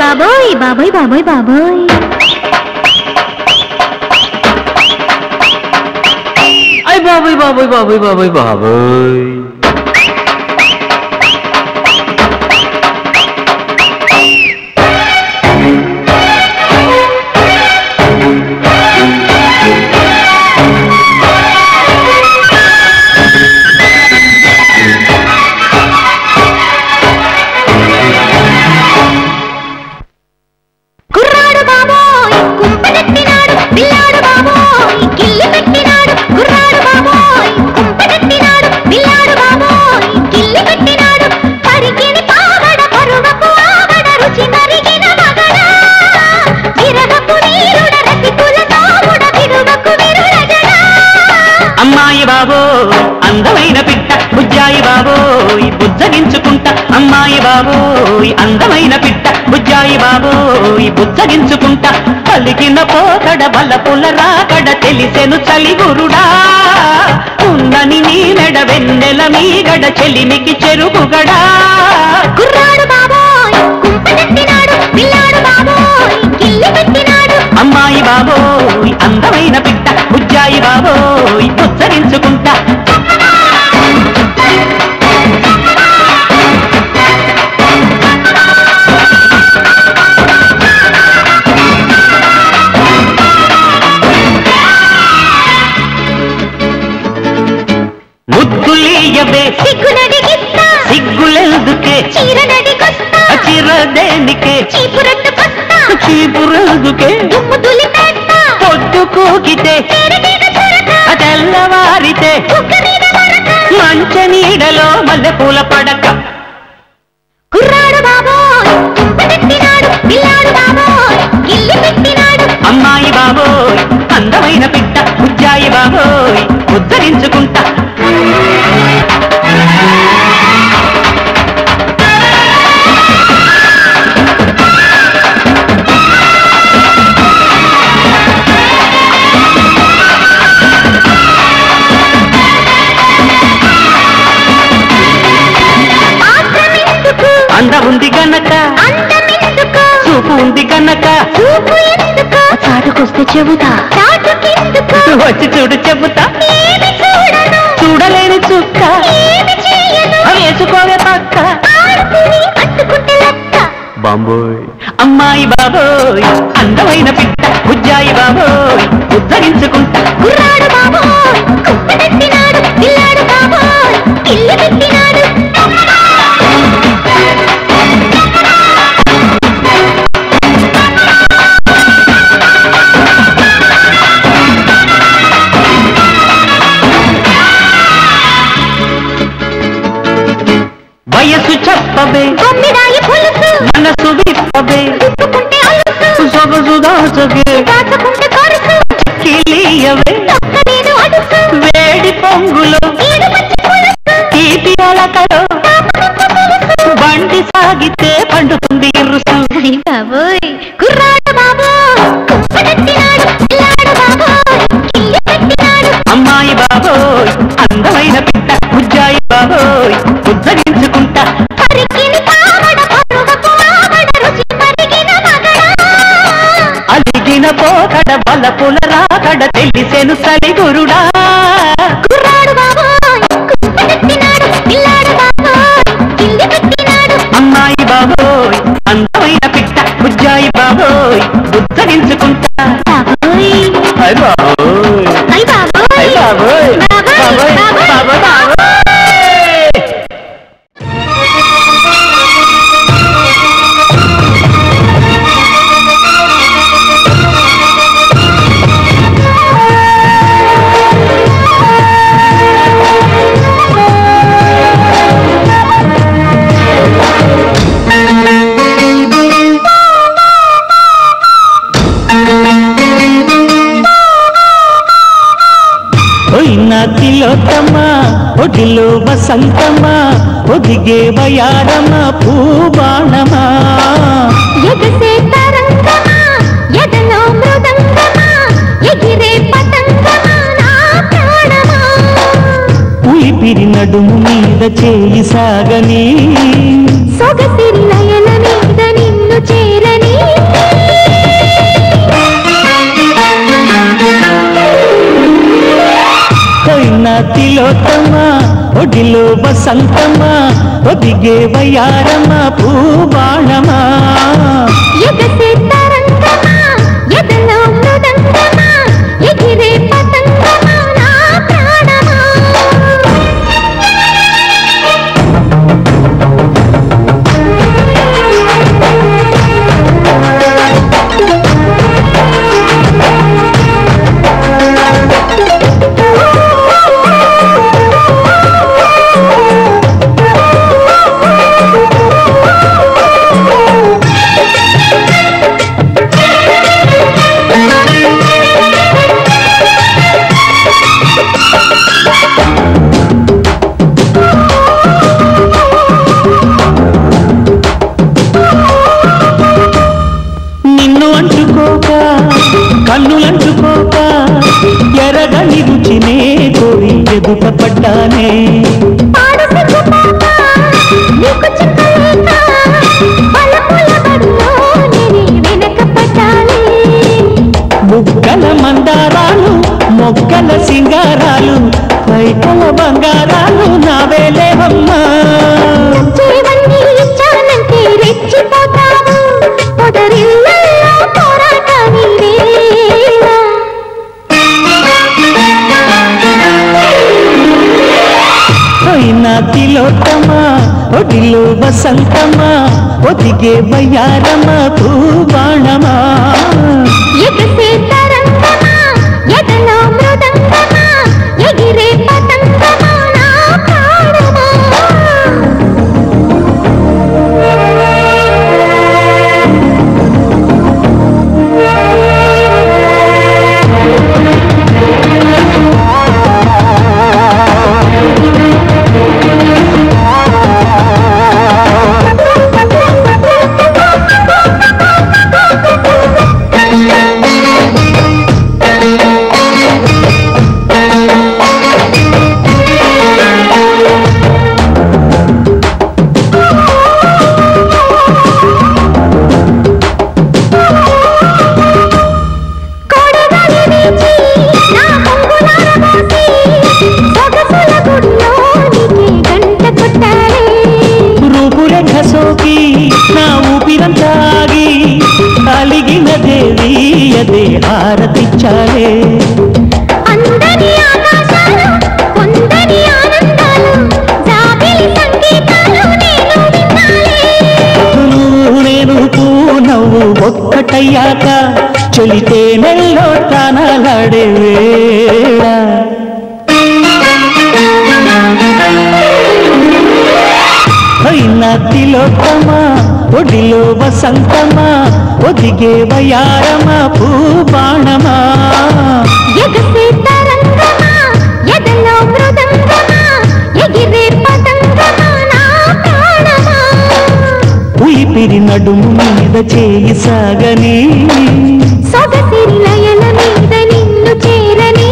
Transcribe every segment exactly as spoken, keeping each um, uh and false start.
బాబోయ్ బాబోయ్ బాబోయ్ బాబోయ్ అయ్ బాబోయ్ బాబోయ్ బాబోయ్ బాబోయ్ బాబోయ్ అమ్మాయి బాబోయ్ అందమైన పిట్ట బుజ్జాయి బాబోయ్ బుజ్జగించుకుంటా అమ్మాయి బాబోయ్ అందమైన పిట్ట బుజ్జాయి బాబోయ్ బుజ్జగించుకుంటా పలికిన పోకడ బల్లపుల రాకడ తెలిసెను చలిగురుడా ఉందని నీ మెడ వెన్నెల మీగడ చెలిమికి చెరుకుగడా కుర్రాడు బాబోయ్ కుంపటెత్తినాడు పిల్లాడు బాబోయ్ కిల్లి పెట్టినాడు అమ్మాయి బాబోయ్ అందమైన పిట్ట బుజ్జాయి బాబోయ్ బుజ్జగించుకుంటా ముద్దులీయవే సిగ్గునడిగిస్తా సిగ్గులెందుకే చీరనడిగొస్తా చిరదేనికే చీపురట్టుకొస్తా చీపురెందుకే దుమ్ము దులిపేస్తా పొద్దు కూకితే తేనె మీద చొరక తెల్లవారితే కుక్క మీద మరక మంచ నీడలో మల్లెపూల పడక కుర్రాడు బాబోయ్ కుంపటెత్తినాడు పిల్లాడు బాబోయ్ కిల్లి పెట్టినాడు అమ్మాయి బాబోయ్ అందమైన పిట్ట బుజ్జాయి బాబోయ్ ఉద్ధరించుకుంటా అంద ఉంది గనక అందమెందుకు చూపు ఉంది గనక చూపు ఎందుకు చాటుకొస్తే చెబుతా చాటుకెందుకు వచ్చి చూడు చెబుతా ఏమి చూడను చూడలేని చుక్క ఏమి చేయను వేసుకోవే పక్క ఆడుకుని అట్టుకుంటే లెక్క బాంబోయ్ అమ్మాయి బాబోయ్ అందమైన పిట్ట బుజ్జాయి బాబోయ్ ఉద్ధరించుకుంటా కుర్రాడు బాబోయ్ కుంపటెత్తినాడు పిల్లాడు బాబోయ్ కిల్లి పెట్టినాడు వయసు చెప్పవే బొమ్మిడాయి పులుసు మనసు విప్పవే తిప్పుకుంటే అలుసు సొగసు దాచవే దాచుకుంటే కరుసు కిలియవే ఒక్క నేను అడుసు వేడి పొంగులో ఏడు మంచి పులుసు తీపి అలకలో బండి సాగితే పండుతుంది ఇరుసు బాబోయ్ కుర్రాడు బాబోయ్ కుంపటెత్తినాడు పిల్లాడు బాబోయ్ కిల్లి పెట్టినాడు అమ్మాయి బాబోయ్ అందమైన పిట్ట బుజ్జాయి బాబోయ్ ఉద్ధరించుకుంటా పరికిని పావడ పరువపు ఆవడ రుచి మరిగిన మగడా అలిగిన పోకడ బలపుల రాకడ తెలిసెను సలిగురుడా కుర్రాడు బాబోయ్ కుంపటెత్తినాడు పిల్లాడు బాబోయ్ కిల్లి పెట్టినాడు అమ్మాయి బాబోయ్ అందమైన పిట్ట బుజ్జాయి బాబోయ్ ఉద్ధరించుకుంటా బాబోయ్ అయ్ బాబోయ్ అయ్ బాబోయ్ అయ్ బాబోయ్ బాబోయ్ బాబోయ్ బాబోయ్ బాబోయ్ తిలోత్తమా ఒడిలో వసంతమా ఒదిగే వయారమా పూబాణమా ఎగసే తరంగమా ఎదలో మృదంగమా ఎగిరే పతంగమా నా ప్రాణమా ఊపిరి నడుము మీద చేయి సాగని సొగసిరి నయన మీద నిన్ను చేరని తిలోత్తమ ఒడిలో వసంతమ ఒదిగే వయారమ పూబాణమా ఎగసే తరంగమా ఎదలో మృదంగమా ఎగిరే పతంగమా నా ప్రాణమా కన్నులంటుకోక ఎరగని రుచినే కోరి ఎదుట పడ్డానే బుగ్గల మందారాలు మొగ్గల సింగారాలు పైకల బంగారాలు నావేలేవమ్మా తిలోత్తమా ఒడిలో వసంతమా ఒదిగే వయారమా పూబాణమా ఎగసే తరంగమా ఎదలో మృదంగమా ఎగిరే పతంగమా నా ప్రాణమా నా ఊపిరంతాగి అలిగిన దేవి అదే హారతిచ్చాలే అందరి ఆకాశాలు కొందరి ఆనందాలు జాబిలి సంగీతాలు నేను విన్నాలే నేను పూనవ్వు ఒక్కటయ్యాక చలితే నెల్లో తానాలాడే వేళ అయినా తిలోత్తమా ఒడిలో వసంతమా ఒదిగే వయారమా పూబాణమా ఎగసే తరంగమా ఎదలో మృదంగమా ఎగిరే పతంగమా నా ప్రాణమా ఉయిపిరి నడుము మీద చేయి సాగని సొగసిరి లయల మీద నిన్ను చేరని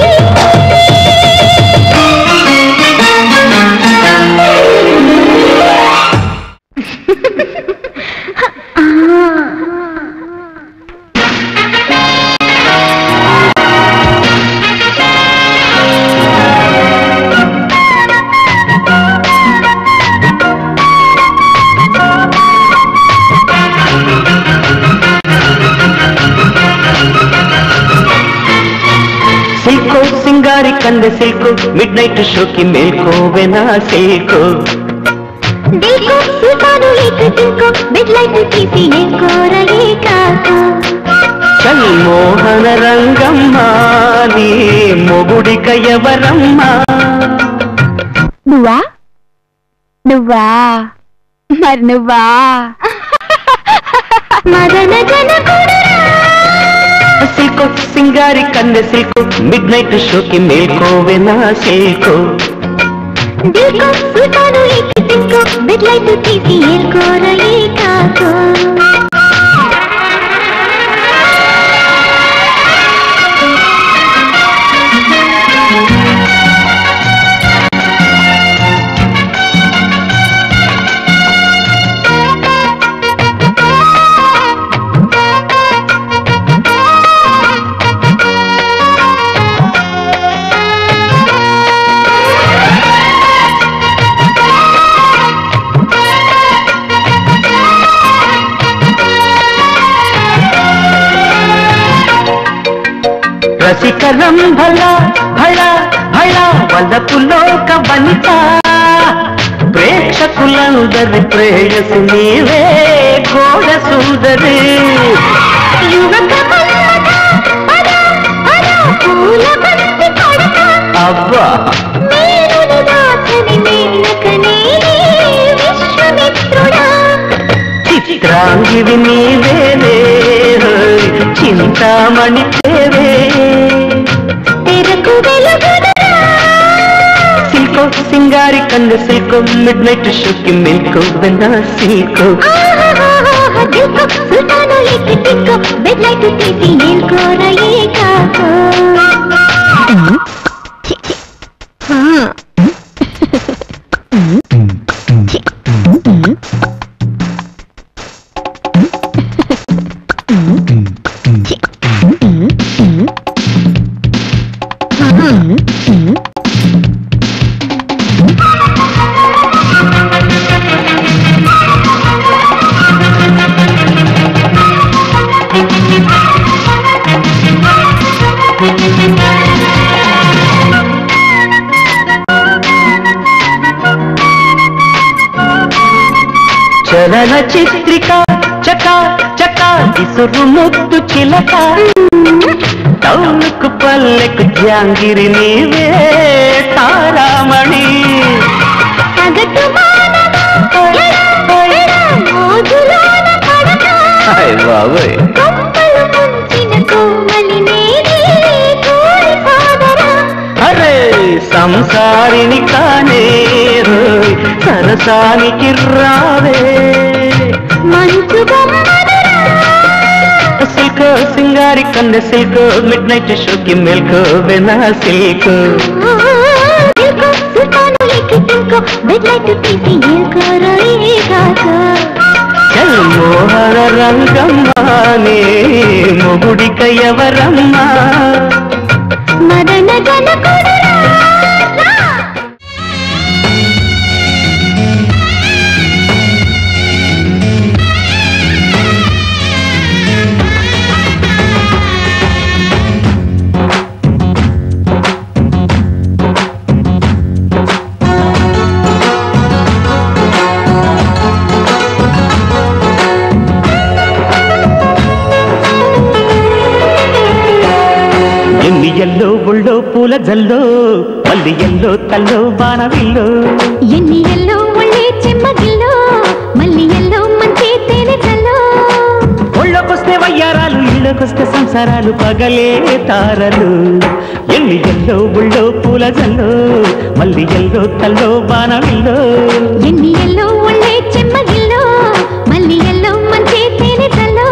సిల్కో సింగారి కందె సిల్కో మిడ్ నైట్ షోకి మేల్కోవెనా సిల్కో దిల్కో సుల్తాను ఏక దిల్కో బిడ్ లైట్ తీసి ఏ కోరలే కాకో చల్ మోహన రంగమ్మా నీ మొగుడిక ఎవరమ్మా నువ్వా నువ్వా మరి నువ్వా మదన జనకుడురా సిల్కో సింగారి కందె సిల్కో మిడ్ నైట్ షోకి మేల్కోవెనా సిల్కో దిల్కో సుల్తాను ఏక దిల్కో బిడ్ లైట్ తీసి ఏ కోరలే కాకో శిఖరం భళ భళ భళ వలపులోక వనిత ప్రేక్షకులందరి ప్రేయసి నీవే గోడ సుందరి అబ్బా చిత్రాంగివి నీవేలే చింతామణి తేవే సిల్కో సింగారి కంద సిల్కో మిడ్ నైట్ షోకి మిల్కో బెన్నా సిల్కో చలన చిత్రిక చక చక ఇసురు ముద్దు చిలక టౌనుకు పల్లెకు జాంగిరి నీవే తారామణి బాబోయ్ అరే సంసారిని కానే సరసానికి రావే సిల్కో సింగారి కంద సిల్కో మిడ్ నైట్ షోకి మిల్కో వెనా సిల్కో చల్ మోహన రంగమ్మానే మొగుడిక ఎవరమ్మా మదన జనకుడు ఎల్లో ఒళ్ళో పూల జల్లో మల్లి ఎల్లో తల్లో బాణవిల్లో ఎన్ని ఎల్లో ఒళ్ళే చెమ్మగిల్లో మల్లి ఎల్లో మంచి తేనె జల్లో ఒళ్ళోకొస్తే వయ్యారాలు ఇళ్ళకొస్తే సంసారాలు పగలే తారలు ఎన్ని ఎల్లో ఒళ్ళో పూల జల్లో మల్లి ఎల్లో తల్లో బాణవిల్లో ఎన్ని ఎల్లో ఒళ్ళే చెమ్మగిల్లో మల్లి ఎల్లో మంచి తేనె జల్లో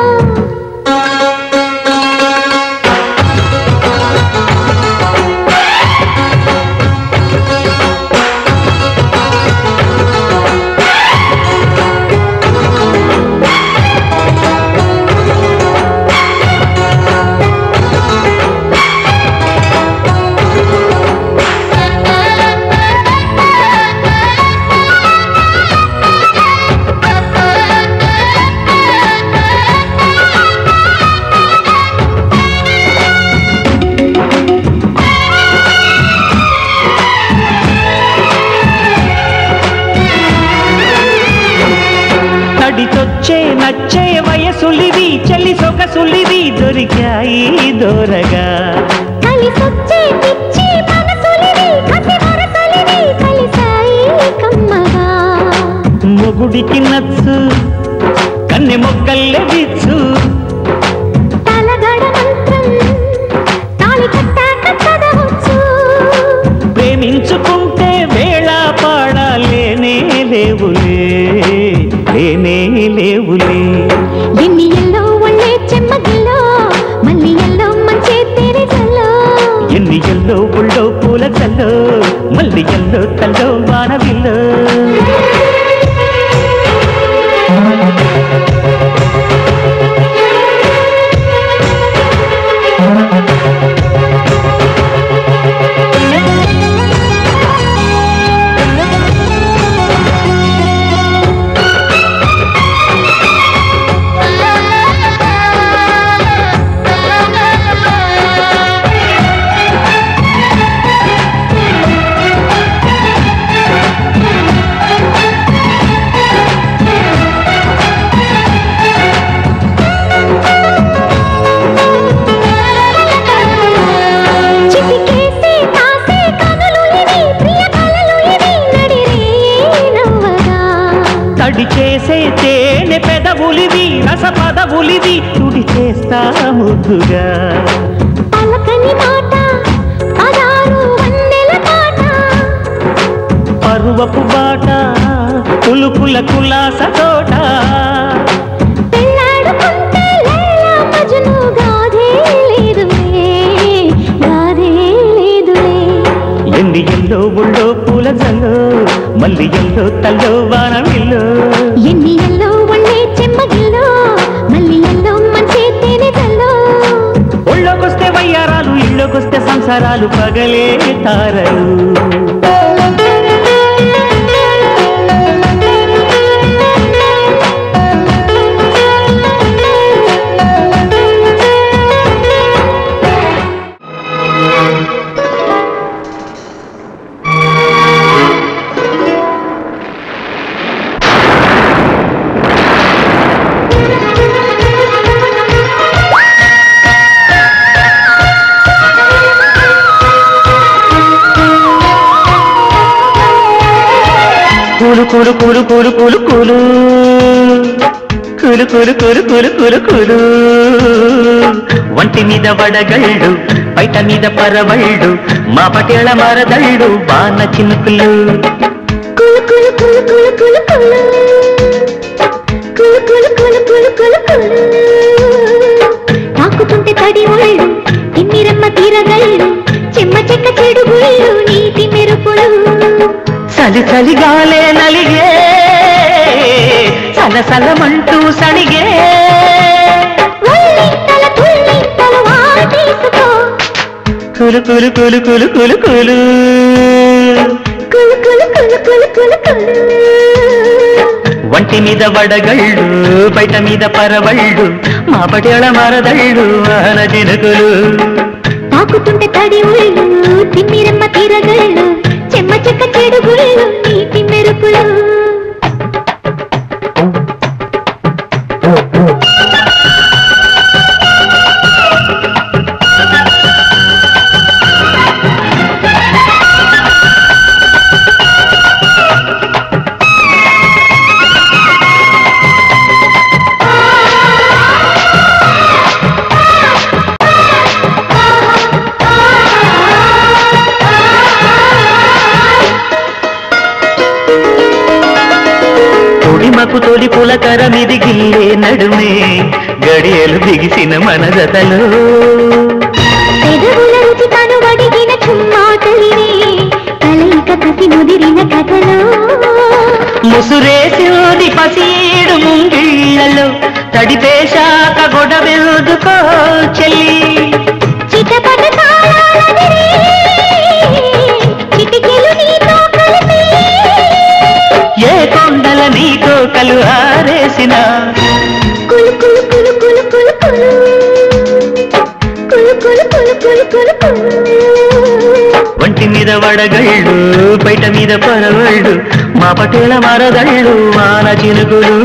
నడిచొచ్చే నచ్చే వయసులివి చెల్లి సొగసులివి దొరికాయి దొరగా కలిసొచ్చే పిచ్చి మనసులివి కసి వరసలివి కలిసాయి కమ్మగా మొగుడికి నచ్చు కన్నె మొక్కల్లే విచ్చు తలగడ మంత్రం తాళి కట్టాక చదవచ్చు ప్రేమించుకుంటే వేళ పాడాలేనే లేవులే లేనే లేవులే ఎన్ని ఎల్లో ఒళ్ళే చెమ్మగిల్లో మల్లి ఎల్లో మంచి తేనె జల్లో ఎన్ని ఎల్లో ఒళ్ళో పూల జల్లో మల్లి ఎల్లో తల్లో బాణవిల్లో విలాస పదవులిది తుడి చేస్తా ముద్దుగా పలకని మాట పదారు వన్నెల పాట పరువపు బాట కులుకుల కులాస తోట పెళ్ళాడుకుంటే లైలా మజ్ను గాథే లేదులే గాథే లేదులే ఎన్ని ఎల్లో ఒళ్ళో పూల జల్లో మల్లి ఎల్లో తల్లో వానవిల్లో ఎన్ని ఎల్లో ఒళ్ళే చెమ్మగిల్లో మల్లి ఎల్లో మంచి తేనె జల్లో ఒళ్ళోకొస్తే వయ్యారాలు ఇళ్ళోకొస్తే సంసారాలు పగలే తారలు కూలు కూలు కూలు కూలు కూలు కూలు కూలు కూలు కూలు కూలు కూలు కూలు వంటి మీద వడగళ్ళు బయట మీద పరవళ్ళు మా పటేళ మరదళ్ళు బాణ చినుకులు కులు కులు కులు కులు కులు కులు కులు కులు కులు కులు కులు కులు తాకుతుంటే తడి ఒళ్ళు తిమ్మిరమ్మ తీరగళ్ళు చెమ్మ చెక్క చెడు గుళ్ళు నీటి మెరుపులు చలి చలి గాలే నలిగే సలసలమంటూ సణిగే ఒళ్ళింతల తుళ్ళింతల వాటేసుకో కులు కులు కులు కులు కులు కులు కులు కులు కులు కులు కులు కులు వంటి మీద వడగళ్ళు బయట మీద పరవళ్ళు మా పటేళ మరదళ్ళు వాన చినుకులు తాకుతుంటే తడి ఒళ్ళు తిమ్మిరమ్మ తీరగళ్ళు చెమ్మ చెక్క చెడు గుళ్ళు నీటి మెరుపులు తొడిమకు తొలి పులకర మిది గిల్లే నడుమే గడియలు బిగిసిన మన జతలో పెదవుల రుచి తను వడిగిన చుమ్మాటలినే కలయిక కసి ముదిరిన కథలో ముసురేసిది పసీడు ముంగిళ్ళలో తడిపేశాక గొడవెదుకో చెల్లి చిటపట తాళాలదిరే చిటికెలు నీతో కలిపి ఏ కొండల నీతో కలు ఆరేసిన కులు కులు కులు కులు కులు కులు కులు కులు కులు కులు కులు కులు వంటి మీద వడగళ్ళు బయట మీద పరవళ్ళు మా పటేళ మరదళ్ళు వాన చినుకులు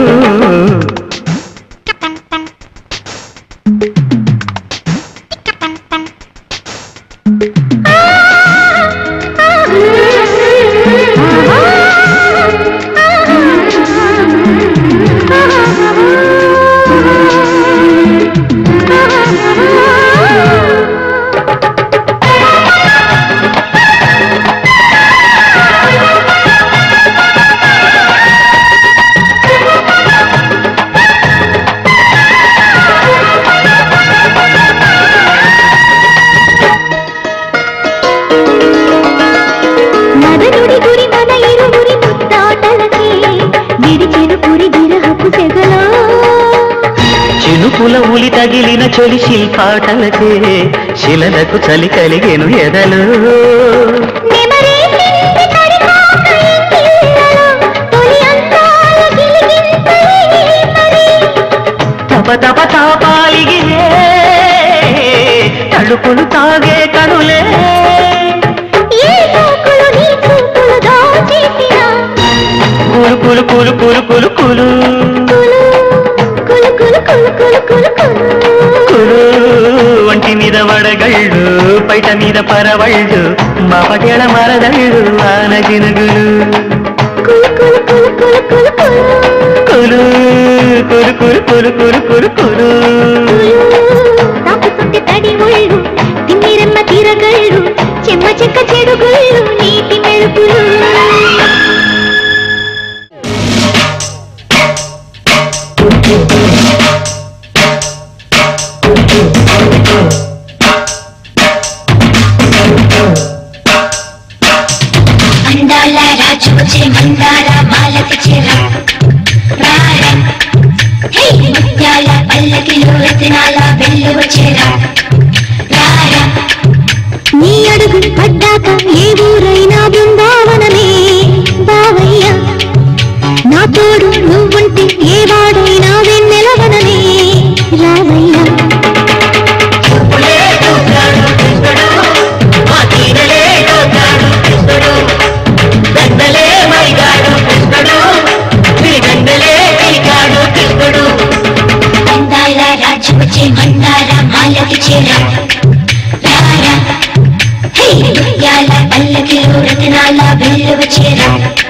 మదనుడి గురి మన ఇరువురి ముద్దాటలకి విడిచెను పురి విరహపు సెగలో చినుకుల ఉలి తగిలిన చొలి శిల్పాటలకే శిలలకు చలి కలిగెను ఎదలు నెమరేసింది కరిపాక ఇంగిళ్ళలో తొలి అందాల గిలిగింతలే మరి తప తప తాపాలిగిరే తడుపులు తాగే కనులే ఏ చూపులు నీ చూపులు దోచేసిన కులు కులు కులు కులు కులు కులు కులు కులు కులు కులు కులు కులు కులు వంటి మీద వడగళ్ళు బయట మీద పరవళ్ళు మా పటేళ మరదళ్ళు వాన చినుకులు కులు కులు కులు కులు కులు కులు కులు కులు కులు కులు కులు కులు కులు తాకుతుంటే తడి ఒళ్ళు తిమ్మిరెమ్మ తీరగళ్ళు చెమ్మ చెక్క చెడుగుళ్ళు నీటి మెరుపులు అందాల రాజు వచ్చే మందార మాలకి చెరా ముత్యాల పల్లకిలో రత్నాల వెళ్ళు వచ్చేరా నీ అడుగు పడ్డాక ఏ ఊరైనా బృందావనమే బావయ్య నా తోడు నువ్వుంటే ఏ వాడైనా వెన్నెలవనమే రావయ్య అందాల రాజు వచ్చే మందార మాలకి చెరా ముత్యాల పల్లకిలో రత్నాల వెళ్ళు వచ్చేరా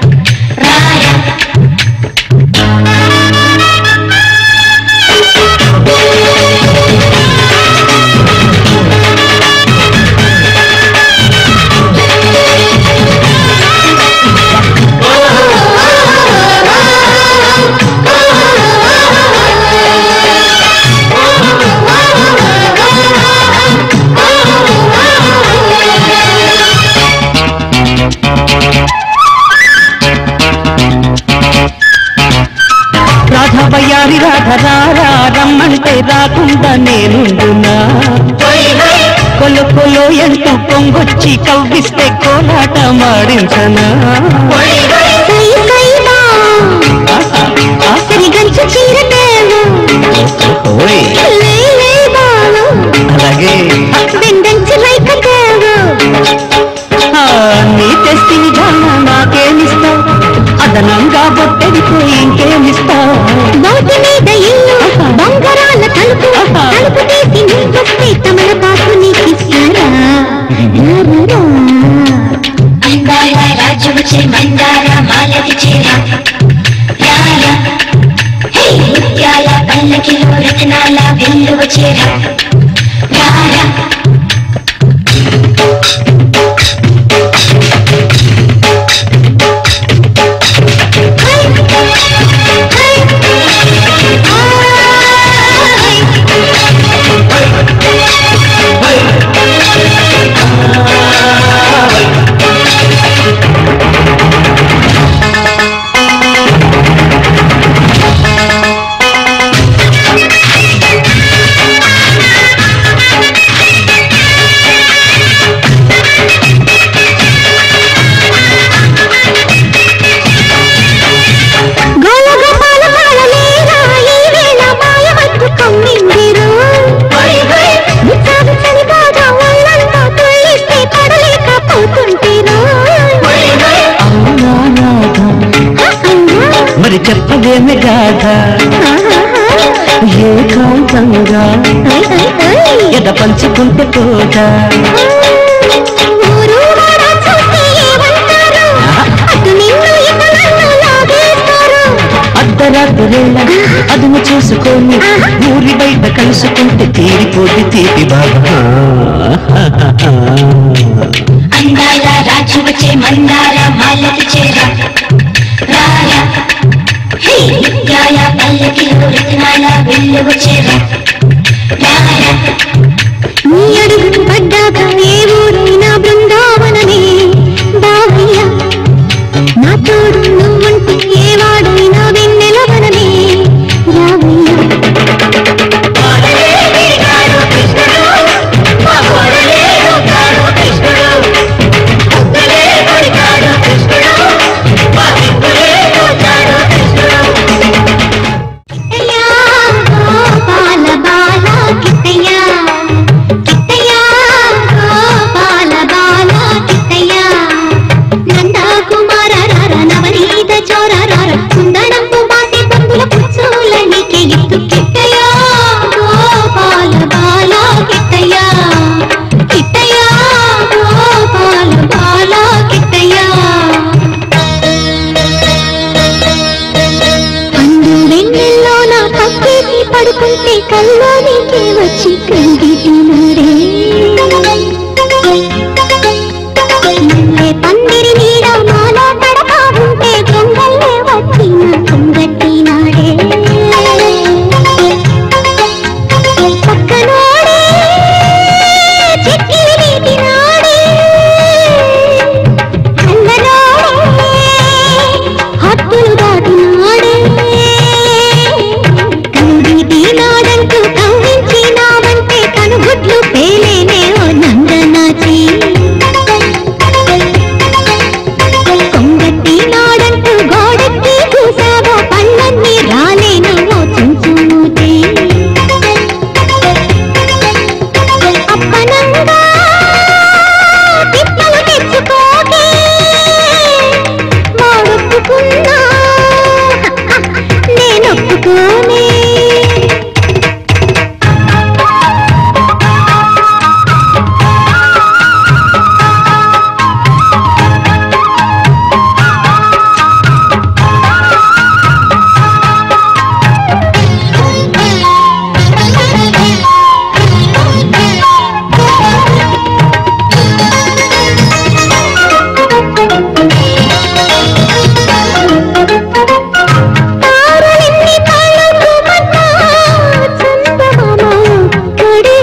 రాఘవయ్యారి రాఘరారా రమ్మంటే రాకుండా నేనుండునా కొలు కొలు ఎంటూ పొంగొచ్చి కవ్విస్తే కోలాట మాడించనా అలాగే నీ తెస్తి విధాన నాకేమిస్తావు అదనంగా బొట్టెడిపోయి ఇంకేమిస్తావు నోటి మీద ఇల్లు బంగారాల తలుపు తలుపు తీసి నీకొస్తే తమల పాకు నీకిస్తారా అందాల రాజు వచ్చే మందార మాలకి చెరా ముత్యాల పల్లకిలో రత్నాల వెళ్ళు వచ్చేరా మరి చెప్పలేమి గాథ ఏకాంతంగా ఎద పంచుకుంటే తోట అర్ధరాత్రుల అదును చూసుకొని ఊరి బయట కలుసుకుంటే తీరిపోతే తీపి బాబా అందాల రాజు వచ్చే మందార మాలకి చెరా ముత్యాల పల్లకిలో రత్నాల వెళ్ళు వచ్చేరా నీ అడుగు పడ్డాక ఏ ఊరైనా బృందావనమే బావయ్య నా తోడు నువ్వుంటే ఏ వాడైనా వెన్నెలవనమే రావయ్య గోపాల అంటే కల్లోనికి వచ్చి కందిటినాడే పందిరి నీడ మాలో పడతా ఉంటే దొంగల్లే వచ్చిన కొంగట్టినాడే పక్కనోడే చెక్కిలి నీటినాడే అల్లనోడే హద్దులు దాటినాడే కందిటినాడంటూ కవ్వించినావంటే తను గుడ్లు పేలేనే ఓ నందనాచి కొంగట్టినాడంటూ గోడెక్కి చూసావో పళ్ళన్నీ రాలేను ఓ చుంచుమూతి అప్పనంగా తిప్పలు తెచ్చుకోకే వాడొప్పుకున్నా నేనొప్పుకోనే తారలిన్ని తాళకుమన్నా చందమామ ఒక్కడే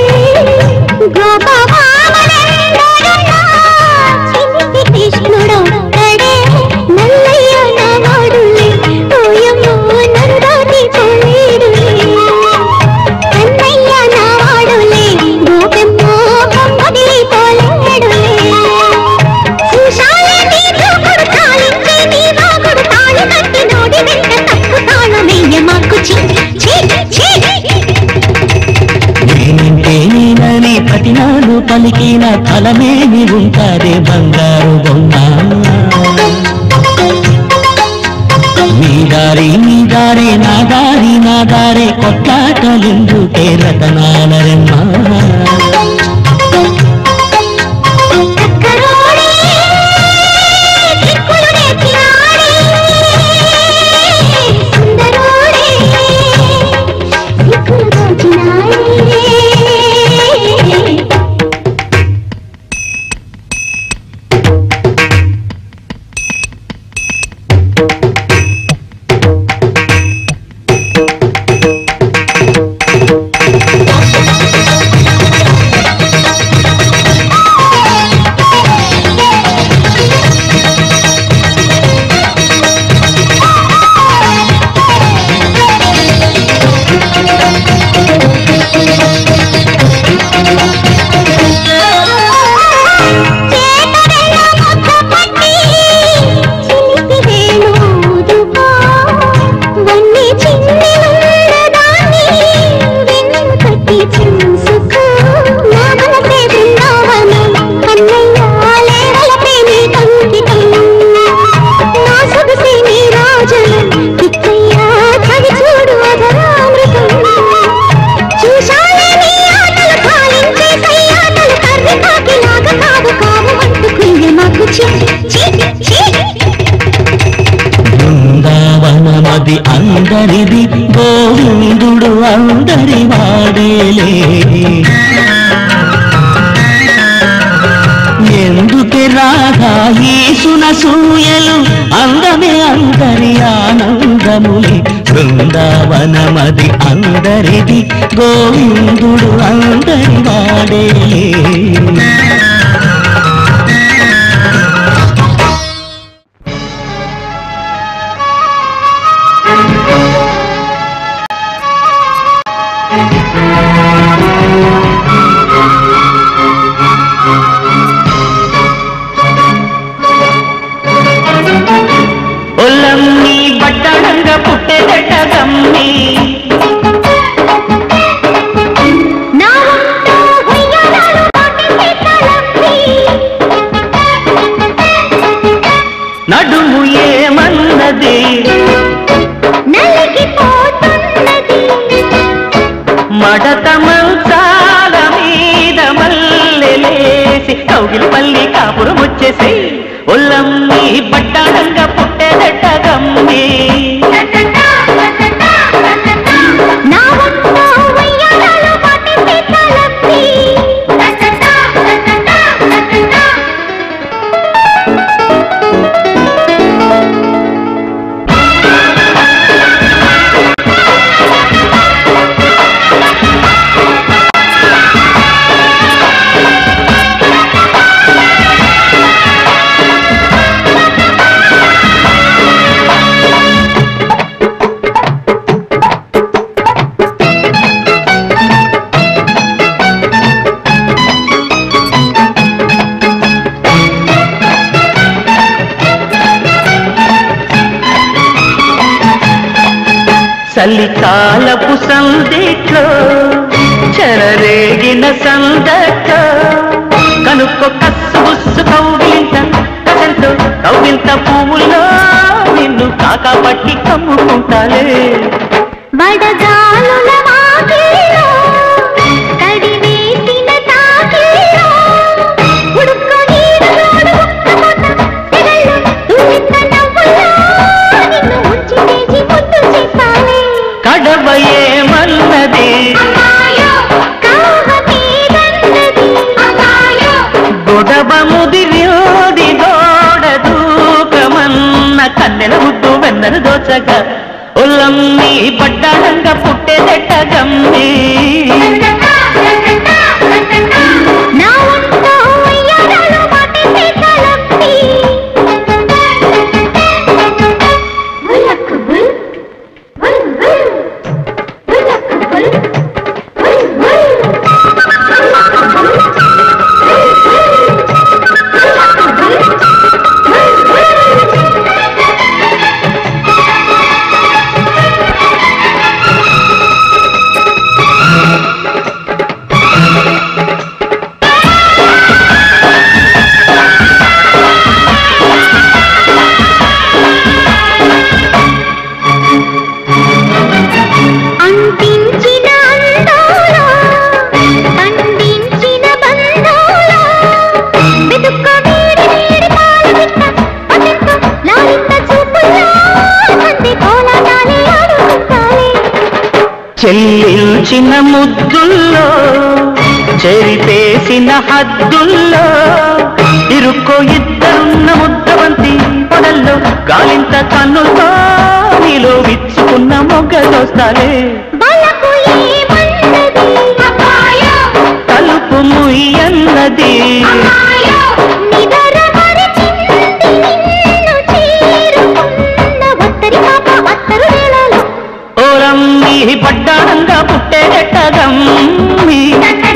గోపమామనందరున్నా చిలిపి కృష్ణుడొక్కడే నల్లయ్య నావాడులే ఓయమ్మో నందాది పోలేడులే కన్నయ్య నావాడులే గోపెమ్మో కమ్మదిలి పోలేడులే చూశాలే నీ దూకుడు తాళించే నీ వాగుడు తాళి కట్టి నోడి వెంట తప్పు తాళమయ్య మాకు చీ చీ చీ నేనంటే నేనని ప్రతినాడు పలికిన ఫలమేమి ఉంటాదే బంగారు బొమ్మ నీ దారి నీ దారే నా దారి నా దారే కొట్లాటలెందుకే రతనాల రెమ్మ చక్కరోడే చిక్కులు నేర్చినాడే సుందరోడే చిక్కులు దోచినాడే చేతనెల్ల ముద్ద పట్టి చిలిపి వేణుదుకో వన్ని చిన్నెలున్నదాన్ని వెన్ను కట్టి చూసుకో నా మనసే బృందావనం కన్నయ్య లేవలపే నీ కంకితం నా సొగసే నీ రాజనం కిక్కయ్య చవి చూడు అధరామృతం చూశాలే నీ ఆటలు కాలించే సయ్యాటలు కర్రి కాకిలాగా కాదు కావు అంటూ కుయ్య మాకు చీ చీ చీ బృందావనమది అందరిది గోవిందుడు అందరి వాడేలే ఎందుకే రాధా ఈసున సూయలు అందమే అందరి ఆనందములే బృందావనమది అందరిది గోవిందుడు అందరి వాడేలే ఒల్లమ్మి బట్టడంగ పుట్టెదట గమ్మి నా వంట హొయ్యలాలు పాటించే తలంపి నడుము ఏమన్నది నలిగిపోతున్నది మడత మంచాల మీద మల్లెలేసి కౌగిలి పల్లి కాపురం వచ్చేసి ఒల్లమ్మి బట్టడంగ పుట్టెదట గమ్మి నా వంట చలికాలపు సందిట్లో చెలరేగిన సందట్లో కనుక్కో కస్సు బుస్సు కౌగిలింత కసంతో కౌగిలింత పువ్వుల్లో నిన్ను కాకా పట్టి కమ్ముకుంటాలే వడగాలుల వాకిలిలో తడివేసిన తాకిలిలో ఉడుక్కో నీరు నోడు ఉక్కమోత తెగళ్ళు తూలింత నవ్వుల్లో నిన్ను ఉంచి వేసి ముద్దు చేస్తాలే కడవయే మన్నది గొడవ ముదిరియోది గోడ దూకమన్న కన్నెల ముద్దు వెన్నను దోచక ఒల్లమ్మి పడ్డాడంగా పుట్టేదెట్టగమ్మి చెల్లించిన ముద్దుల్లో చెరిపేసిన హద్దుల్లో ఇరుక్కో ఇద్దరున్న ముద్దవంతి పొడల్లో గాలింత కన్నుతో నీలో విచ్చుకున్న మొగ్గదోస్తాలే తలుపు ముయ్యన్నది పడ్డాడంగా పుట్టేదెట్టగమ్మి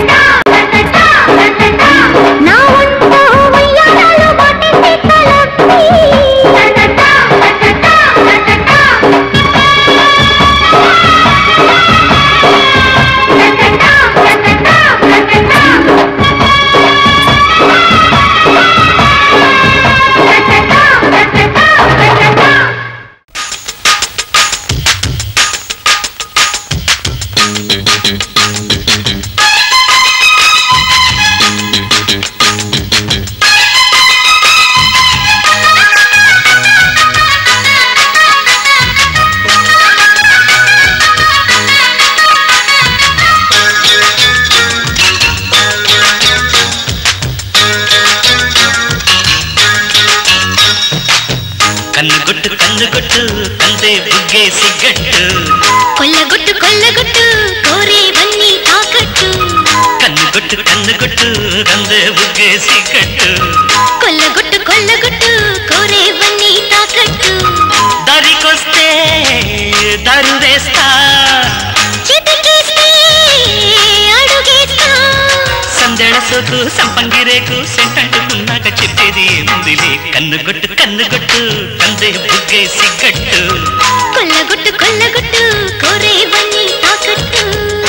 కన్నుగొట్టు కన్నుగొట్టు కందే బుగ్గే సిగ్గట్టు కొల్లగొట్టు కొల్లగొట్టు కోరేవన్నీ తాకట్టు కన్నుగొట్టు కన్నుగొట్టు కందే బుగ్గే సిగ్గట్టు కొల్లగొట్టు కొల్లగొట్టు కోరేవన్నీ తాకట్టు దారికొస్తే దారు వేస్తా చిటికేస్తే అడుగేస్తా సందెడ సోకు సంపంగిరేకు సెంటంటుకున్నాక చెప్పేది ఏముందిలే కన్నుగొట్టు కన్నుగొట్టు కందే బుగ్గే సిగ్గట్టు కొల్లగొట్టు కొల్లగొట్టు కోరేవన్నీ తాకట్టు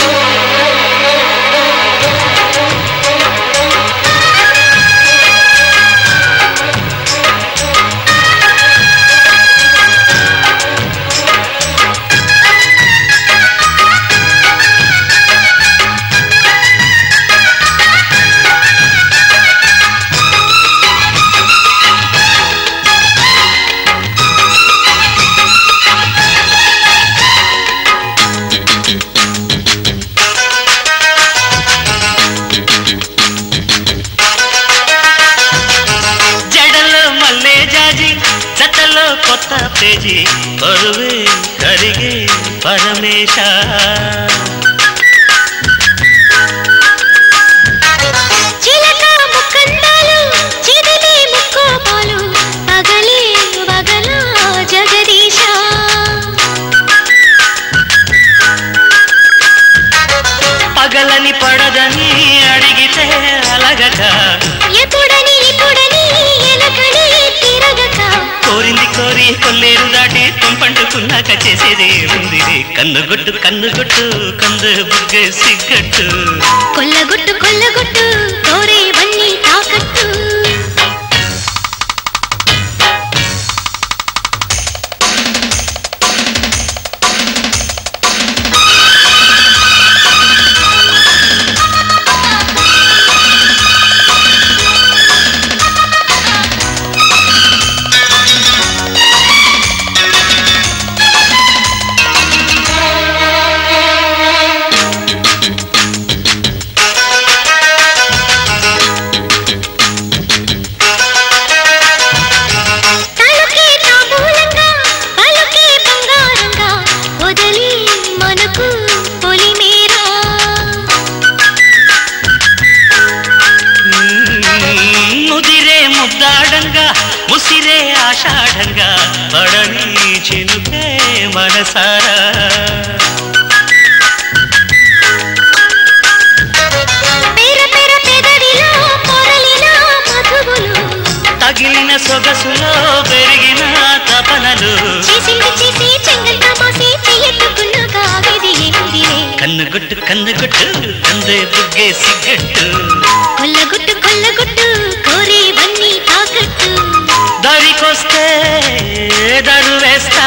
పేజీ పరువే కరిగే పరమేశ చిలక ముక్కందాలు చిదిలే ముక్కోపాలు పగలే వగల జగదీశ పగలని పడదని అడిగితే అలగక ఎప్పుడని ఇప్పుడని ఎనకని తిరగక కోరింది కోరి పుట్టి కొల్లేరు దాటి తుంపంటుకున్నాక చేసేదే ఉంది కన్నుగొట్టు కన్నుగొట్టు కంద బుగ్గ సిగ్గట్టు కొల్లగొట్టు కొల్లగొట్టు కోరేవన్నీ తాకట్టు ముసిరే ఆషాఢంగా పడని చినుకే మనసారా తగిలిన సొగసులో పెరిగిన తపనలు కన్నుగుట్టు కన్నుగుట్టు కందే బుగ్గే సిగ్గట్టు కొల్లగుట్టు కొల్లగుట్టు కోరేవన్నీ తాకట్టు దారికొస్తే దరు వేస్తా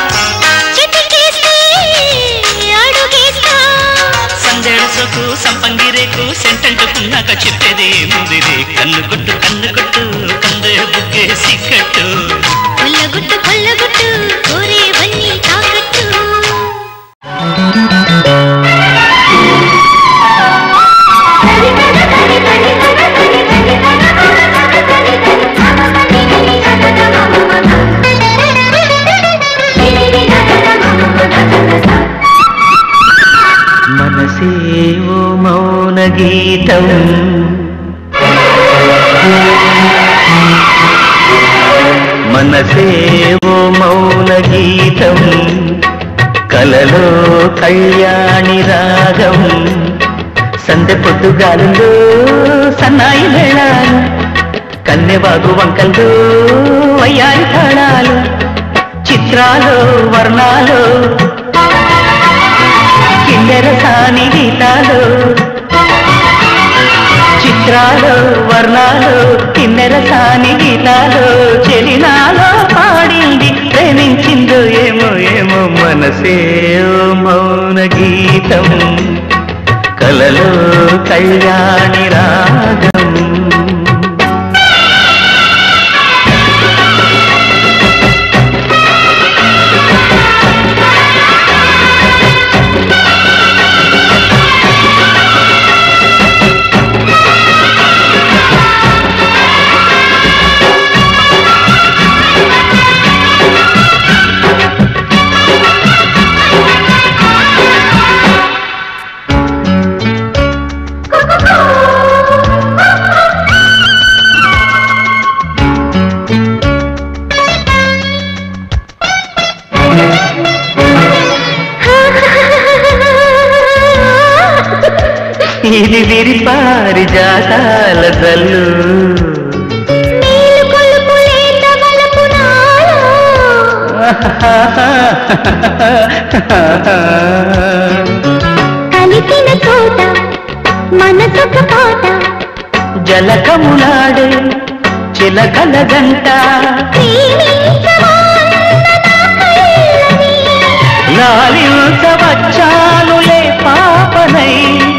సందేడు సొకు సంపంగిరేకు సెంటంటుకున్నాక చెప్పేది ముందిది కన్నుగుట్టు కన్నుగుట్టు కందే బుగ్గే సిగ్గట్టు కొల్లగుట్టు కొల్లగుట్టు కోరేవన్నీ తాకట్టు మనసేవో మౌన గీతం మనసేవో మౌన గీతం కలలో కళ్యాణి రాగం సందె పొద్దుగాలులో సన్నాయి మేళాలు కన్నెవాగు వంకలు వయ్యారి తాళాలు చిత్రాలు వర్ణాలు కిన్నెర సాని గీతాలు చిత్రాలు వర్ణాలు కిన్నెర సాని గీతాలు చెలినాలో పాడింది ప్రేమించిందో ఏమో ఏమో మనసే మౌన గీతం కలలో కళ్యాణి రాగం ఇది విరిపారి జాతాల జల్లు కలిసిన చోట మనసొక పాట జలకములాడే చిలకల గంట లాలించవచ్చానులే పాపనై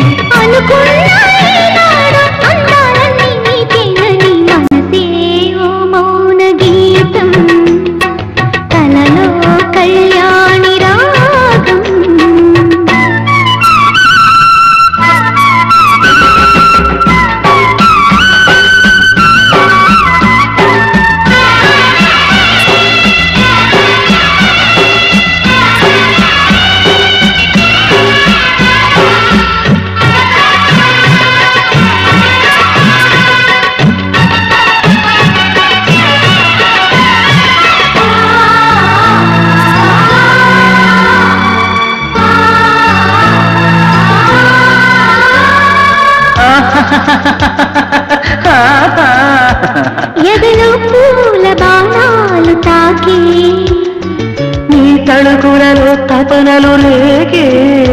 మనసే ఓ మౌన గీతం కలలో కళ్యాణి రాగం ఎదలో పూల బాణాలు తాకి తాకే నీ తళుకులలో తపనలు రేగే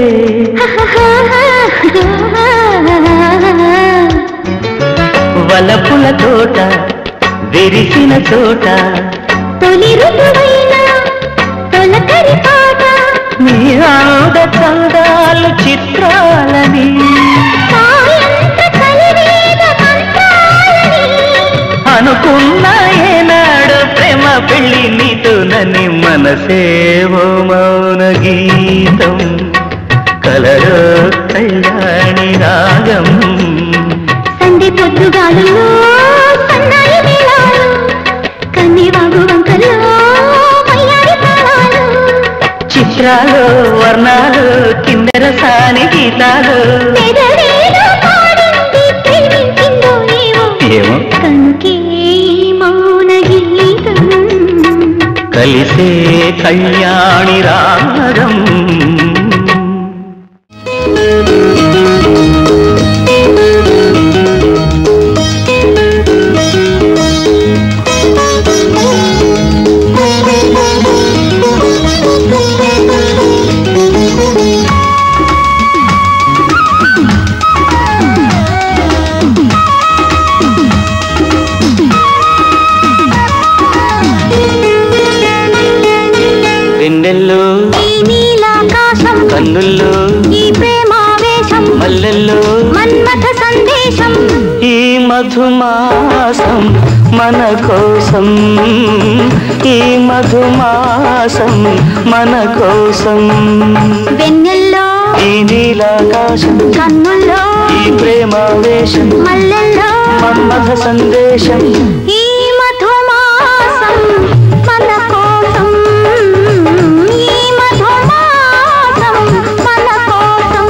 వలపుల తోట విరిసిన చోట తొలి ఋతువైన తొలకరి పాట నీ ఆద చందాలు చిత్రాలని సాయంత్ర కలివేద మంత్రాలని అనుకున్న ఏనాడు ప్రేమ పెళ్ళి నీతో నని మనసేవో మౌన గీతం కలరో కళ్యాణి రాగం సంధి పొద్దుగాలులో సన్నాయి మేళాలు కన్నీవాగు వంకలో వయ్యారి తాళాలు చిత్రాలు వర్ణాలు కిందర సాని గీతాలు మెదడేదో పాడింది ప్రేమించిందో ఏమో ఏమో కనుకే ఈ మౌన గీతం కలిసే కళ్యాణి రాగం వెన్నెల్లో ఈ నీలాకాశం కన్నుల్లో ఈ ప్రేమావేశం మల్లెల్లో మన్మథ సందేశం ఈ మధుమాసం మన కోసం ఈ మధుమాసం మన కోసం వెన్నెల్లో ఈ నీలాకాశం కన్నుల్లో ఈ ప్రేమావేశం మల్లెల్లో మన్మథ సందేశం ఈ మధుమాసం మన కోసం ఈ మధుమాసం మన కోసం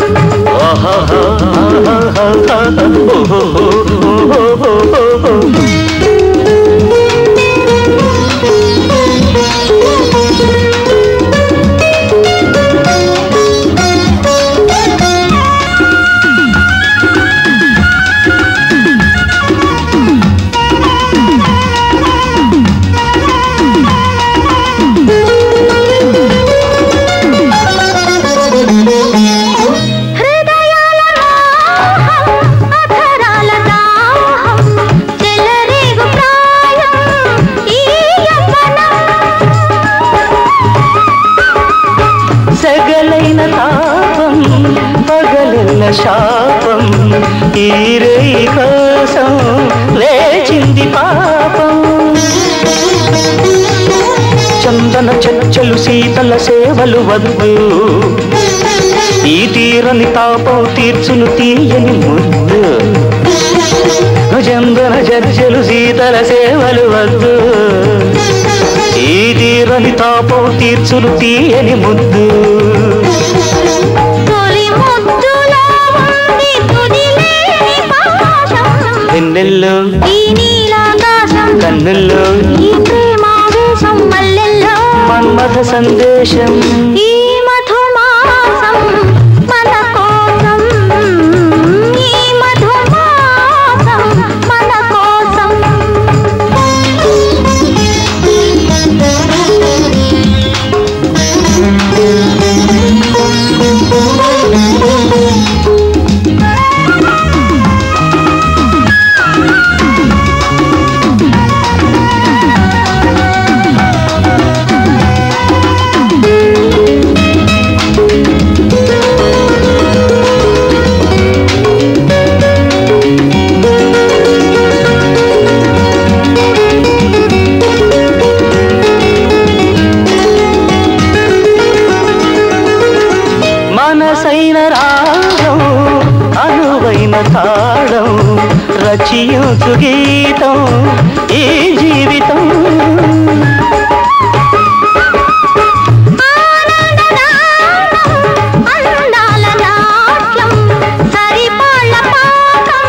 హృదయాల మోహం అధరాల దాహం చెలరేగు ప్రాయం ఈ యవ్వనం సగలైన తాపం పగలెల్ల శాపం ఈ రేయి కోసం లేచింది పాపం చందన చచ్చలు శీతల సేవలు వద్దు ఈ తీరని తాపం తీర్చును తీయని ముద్దు చందన చచ్చలు శీతల సేవలు వద్దు ఈ తీరని తాపం తీర్చును తీయని ముద్దు తొలి ముద్దులో ఉంది తుదిలేని పాశం వెన్నెల్లో ఈ నీలాకాశం కన్నుల్లో ఈ ప్రేమావేశం మల్లెల్లో మన్మథ సందేశం ఈ మధుమాసం మన కోసం ఈ మధుమాసం మన కోసం మనసైన రాగం అనువైన తాళం రచయించు గీతం ఈ జీవితం అందాల నాట్యం సరిపాళ్ళ పాఠం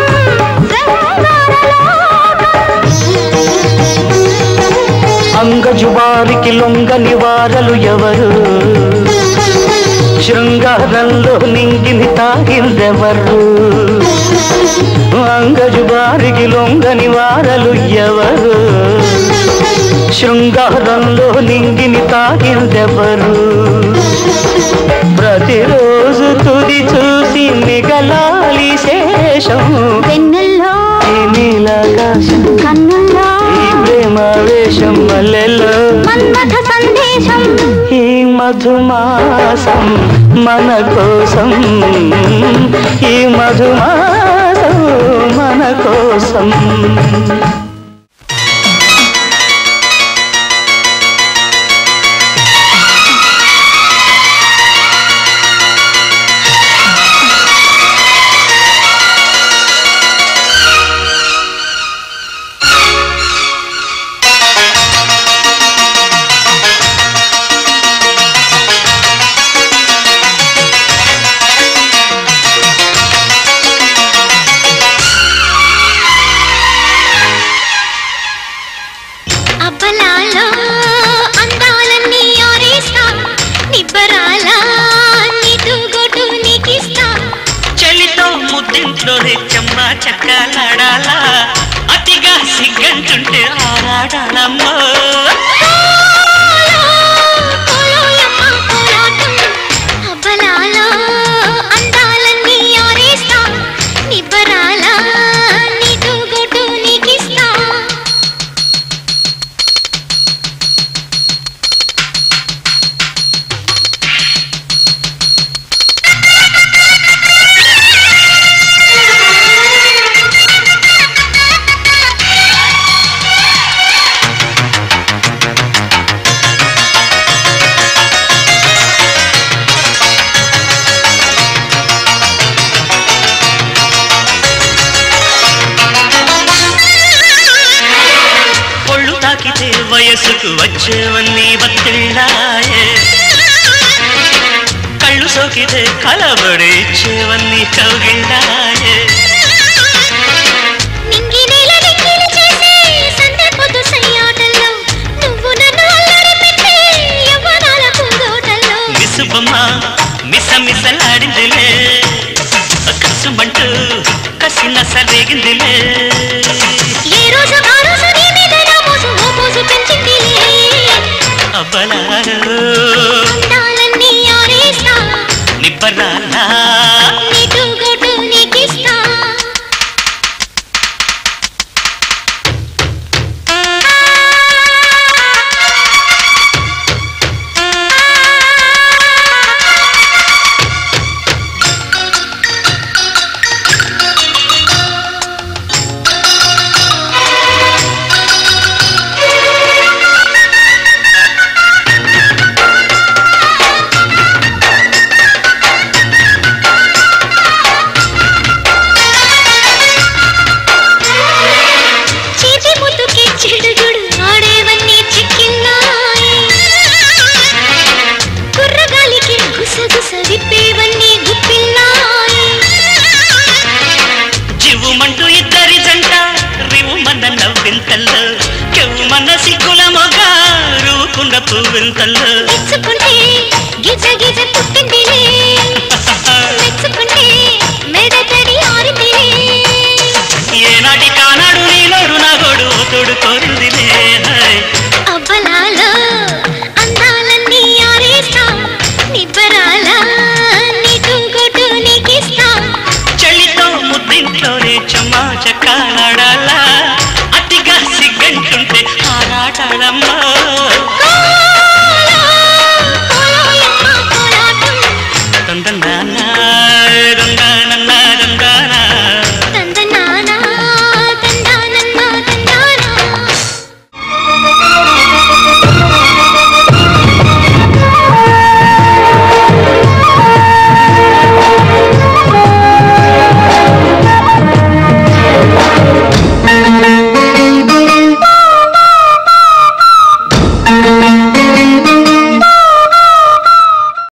అంగజువారికి లొంగని వారలు ఎవరు శృంగారంలో నింగిని తాగిందెవరు అంగజువారికి లొంగని వారలు ఎవరు శృంగారంలో నింగిని తాగిందెవరు ప్రతిరోజు తుది చూసి మిగలాలి శేషం వెన్నెల్లో నీలాకాశం కన్నుల్లో ఈ ప్రేమ వేషం మల్లెల్లో మన్మథ సందేశం ఈ మధుమాసం మన కోసం ఈ మధుమాసం మన కోసం చెమ్మ చక్కలాడాలా అతిగా సిగ్గంటుంటే ఆరాడాలమ్మో వయసుకు వచ్చేవన్నీ బతికిళ్ళాయే కళ్ళు సోకితే కలబడి ఇచ్చేవన్నీ కౌగిళ్ళాయే మిసుబమ్మ మిస మిసలాడిందిలే కసుమంటూ కసిన సరేగిందిలే